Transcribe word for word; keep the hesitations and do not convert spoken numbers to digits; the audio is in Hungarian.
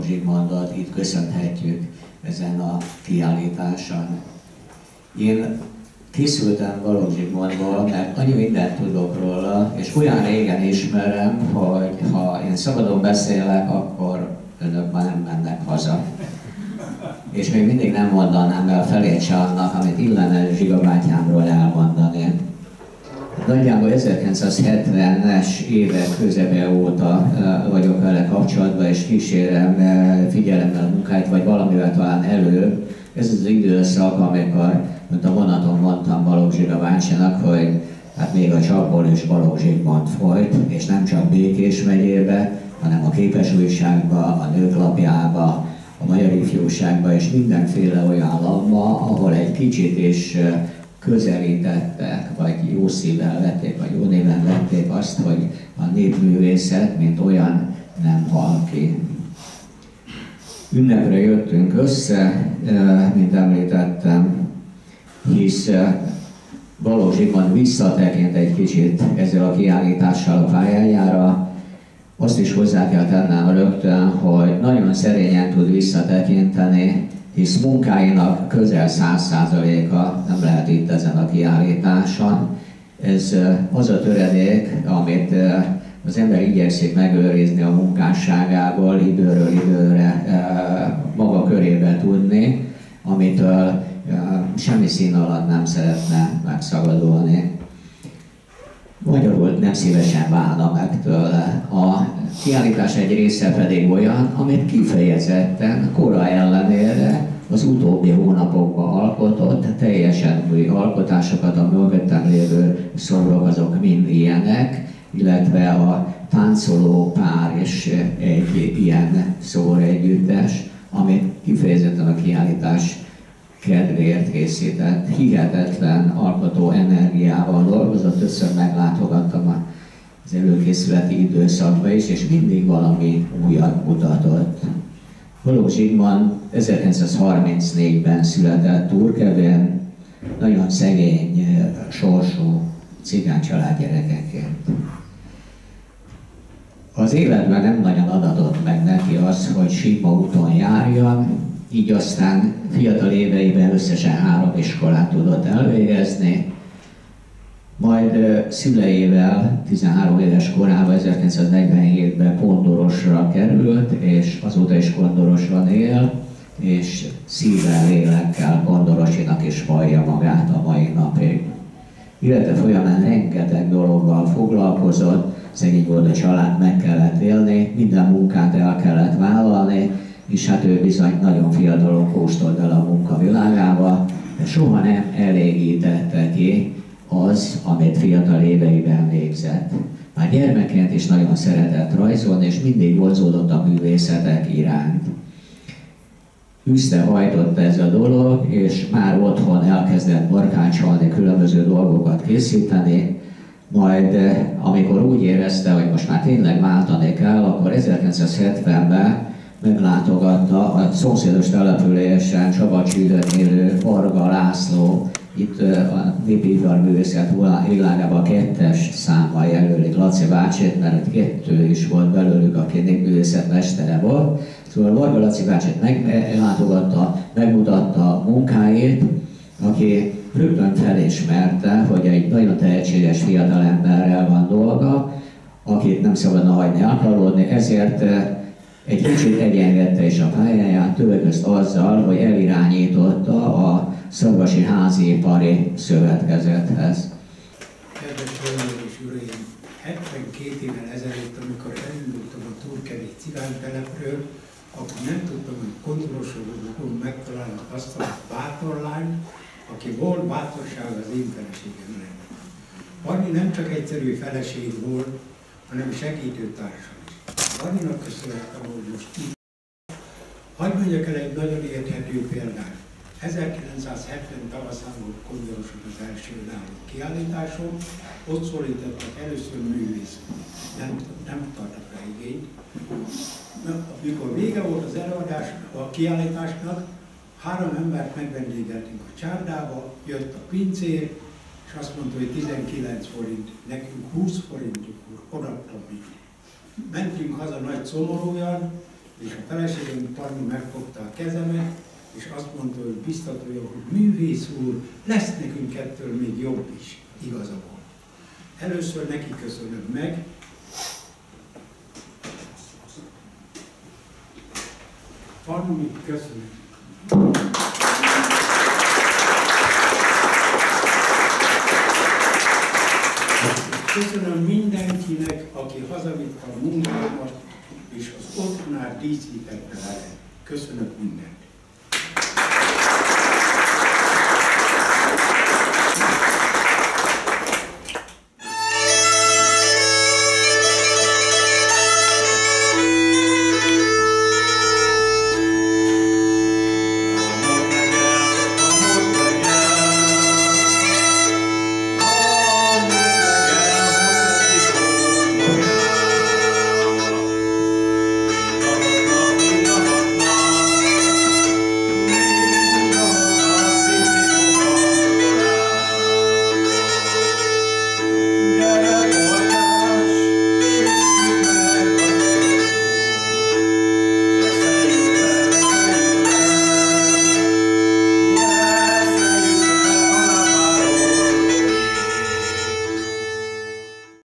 Zsigmondot itt köszönhetjük ezen a kiállításon. Én készültem Balogh Zsigmondból, mert annyi mindent tudok róla, és olyan régen ismerem, hogy ha én szabadon beszélek, akkor önök már nem mennek haza. És még mindig nem mondanám el felét se annak, amit illene Zsiga bátyámról elmondani. Nagyjából ezerkilencszázhetvenes évek közepe óta vagyok vele kapcsolatban, és kísérem figyelemmel a munkáit, vagy valamivel talán előbb. Ez az időszak, amikor, mint a vonaton mondtam Balogh Zsiga bácsának, hogy hát még a csapból is Balogh Zsigmond folyt, és nem csak Békés megyébe, hanem a Képes Újságba, a Nők Lapjába, a Magyar Ifjúságba, és mindenféle olyan lapba, ahol egy kicsit is közelítettek, vagy jó szívvel vették, vagy jó néven vették azt, hogy a népművészet, mint olyan, nem hal ki. Ünnepre jöttünk össze, mint említettem, hisz Balogh Zsigmond visszatekint egy kicsit ezzel a kiállítással a pályájára. Azt is hozzá kell tennem rögtön, hogy nagyon szerényen tud visszatekinteni, hisz munkáinak közel száz százaléka nem lehet itt ezen a kiállításon. Ez az a töredék, amit az ember igyekszik megőrizni a munkásságából, időről időre maga körébe tudni, amitől semmi szín alatt nem szeretne megszabadulni. Magyarul nem szívesen válna meg tőle. A kiállítás egy része pedig olyan, amit kifejezetten kora ellenére az utóbbi hónapokban alkotott, teljesen új alkotásokat, a mögöttem lévő szobrok azok mind ilyenek, illetve a táncoló pár is egy ilyen szobor együttes, amit kifejezetten a kiállítás kedvéért készített, hihetetlen alkotó energiával dolgozott, összör meglátogattam az előkészületi időszakban is, és mindig valami újat mutatott. Balogh Zsigmond ezerkilencszázharmincnégyben született Turkevén, nagyon szegény, sorsú cigány család gyerekeként. Az életben nem nagyon adatott meg neki az, hogy síma úton járjon, így aztán fiatal éveiben összesen három iskolát tudott elvégezni, majd szüleivel tizenhárom éves korában ezerkilencszáznegyvenhétben Kondorosra került, és azóta is Kondoroson él, és szívvel, lélekkel Kondorosinak is vallja magát a mai napig. Illetve folyamán rengeteg dologgal foglalkozott, szegény volt a család, meg kellett élni, minden munkát el kellett vállalni, és hát ő bizony nagyon fiatalon kóstolt el a munka világába, de soha nem elégítette ki az, amit fiatal éveiben végzett. Már gyermekként is nagyon szeretett rajzolni, és mindig vonzódott a művészetek iránt. Üzte hajtott ez a dolog, és már otthon elkezdett barkácsolni, különböző dolgokat készíteni, majd amikor úgy érezte, hogy most már tényleg váltani kell, akkor ezerkilencszázhetvenben meglátogatta a szomszédos településen Csabacsüdön élő Varga László, itt a Népiparművészet világában kettes számmal jelölik Laci bácsit, mert kettő is volt belőlük, aki népművészet mestere volt. Szóval Varga Laci bácsit meglátogatta, megmutatta a munkáit, aki rögtön felismerte, hogy egy nagyon tehetséges fiatalemberrel van dolga, akit nem szabadna hagyni elkalódni, ezért egy kicsit egyengedte is a pályáját, többek között azzal, hogy elirányította a Szarvasi Háziipari Szövetkezethez. Kedves hölgyeim és uraim, hetvenkét évvel ezelőtt, amikor elindultam a turkevi cigánytelepről, akkor nem tudtam, hogy Kondorosról fogunk megtalálni azt a bátor lányt, aki volt bátorság az én feleségem lenne. Anni nem csak egyszerű feleség volt, hanem segítőtársam is. Anninak köszönhetem, hogy most így. Hadd mondjak el egy nagyon érthető példát. ezerkilencszázhetven tavaszán volt Kondoroson az első önálló kiállításon, ott szólítottak először művészet. Nem, nem tartott rá igényt. Amikor vége volt az előadás, a kiállításnak, három embert megvendégeltünk a csárdába, jött a pincér, és azt mondta, hogy tizenkilenc forint, nekünk húsz forintunk, odaadtam mi. Mentünk haza nagy szomorúan, és a feleségem Parma megfogta a kezemet, és azt mondta, hogy biztatja, hogy művész úr, lesz nekünk ettől még jobb is. Igaza volt. Először neki köszönöm meg, Parma, köszönöm. Köszönöm mindenkinek, aki hazavitte a munkámat, és az otthonát díszítette vele. Köszönöm mindent.